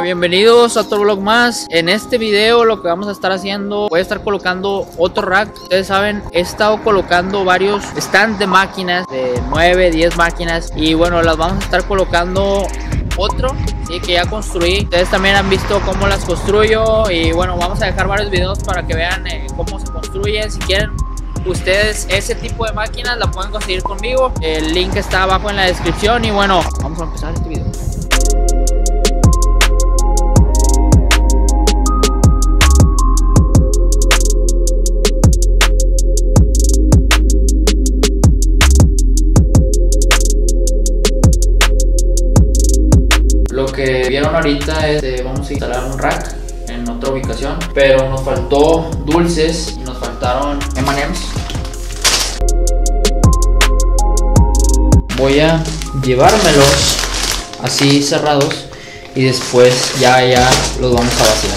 Bienvenidos a otro vlog más. En este video lo que vamos a estar haciendo, voy a estar colocando otro rack. Ustedes saben, he estado colocando varios stands de máquinas, de 9, 10 máquinas, y bueno, las vamos a estar colocando otro, sí, que ya construí. Ustedes también han visto cómo las construyo, y bueno, vamos a dejar varios videos para que vean cómo se construyen. Si quieren ustedes ese tipo de máquinas, la pueden conseguir conmigo. El link está abajo en la descripción. Y bueno, vamos a empezar este video. Lo que vieron ahorita es vamos a instalar un rack en otra ubicación, pero nos faltó dulces y nos faltaron M&M's. Voy a llevármelos así cerrados y después ya los vamos a vaciar.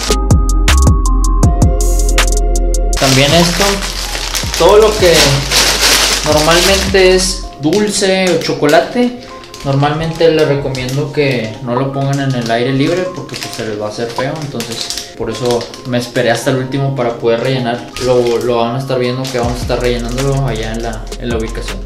También esto, todo lo que normalmente es dulce o chocolate, normalmente les recomiendo que no lo pongan en el aire libre porque pues, se les va a hacer feo. Entonces por eso me esperé hasta el último para poder rellenar. Lo van a estar viendo que vamos a estar rellenándolo allá en la ubicación.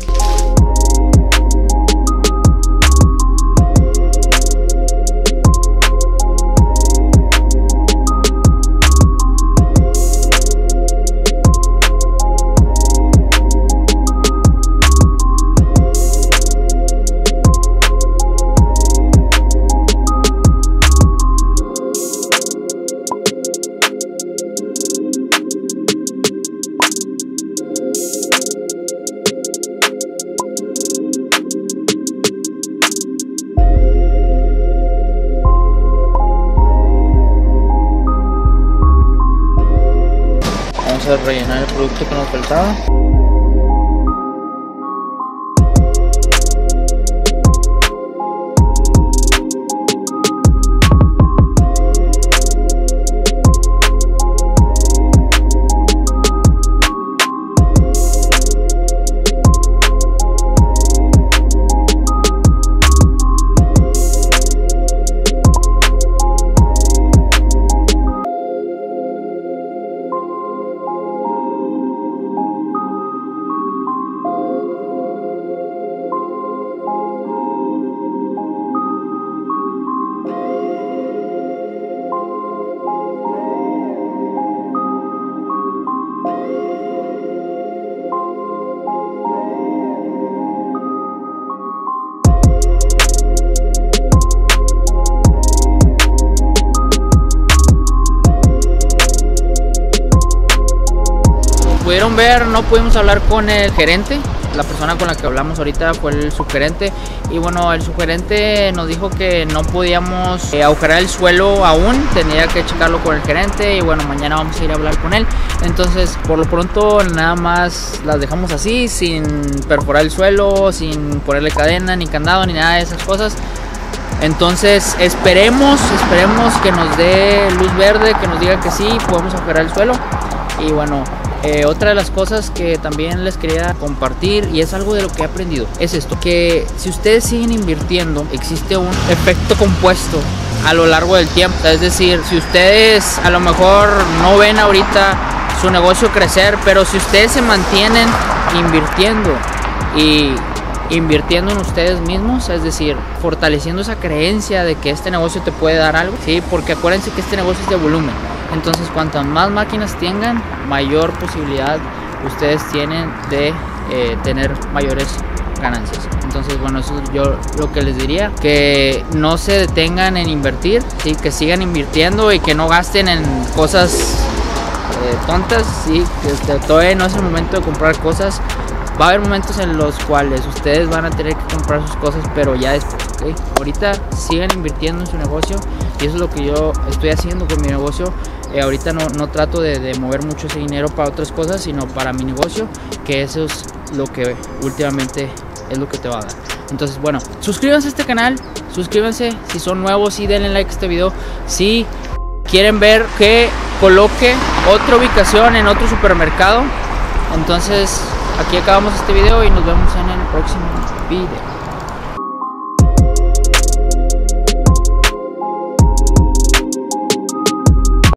Vamos a rellenar el producto que nos faltaba. Pudieron ver, no pudimos hablar con el gerente. La persona con la que hablamos ahorita fue el subgerente. Y bueno, el subgerente nos dijo que no podíamos agujerar el suelo aún. Tenía que checarlo con el gerente. Y bueno, mañana vamos a ir a hablar con él. Entonces, por lo pronto, nada más las dejamos así, sin perforar el suelo, sin ponerle cadena, ni candado, ni nada de esas cosas. Entonces, esperemos que nos dé luz verde, que nos diga que sí, podemos agujerar el suelo. Y bueno, otra de las cosas que también les quería compartir, y es algo de lo que he aprendido, es esto: que si ustedes siguen invirtiendo, existe un efecto compuesto a lo largo del tiempo. Es decir, si ustedes a lo mejor no ven ahorita su negocio crecer, pero si ustedes se mantienen invirtiendo y invirtiendo en ustedes mismos, es decir, fortaleciendo esa creencia de que este negocio te puede dar algo, ¿sí? Porque acuérdense que este negocio es de volumen. Entonces, cuantas más máquinas tengan, mayor posibilidad ustedes tienen de tener mayores ganancias. Entonces, bueno, eso es yo lo que les diría: que no se detengan en invertir, ¿sí? Que sigan invirtiendo y que no gasten en cosas tontas, ¿sí? Que todavía no es el momento de comprar cosas. Va a haber momentos en los cuales ustedes van a tener que comprar sus cosas, pero ya después, ¿okay? Ahorita sigan invirtiendo en su negocio, y eso es lo que yo estoy haciendo con mi negocio. Ahorita no trato de mover mucho ese dinero para otras cosas, sino para mi negocio, que eso es lo que últimamente es lo que te va a dar. Entonces, bueno, suscríbanse a este canal, suscríbanse si son nuevos, y denle like a este video si quieren ver que coloque otra ubicación en otro supermercado. Entonces, aquí acabamos este video y nos vemos en el próximo video.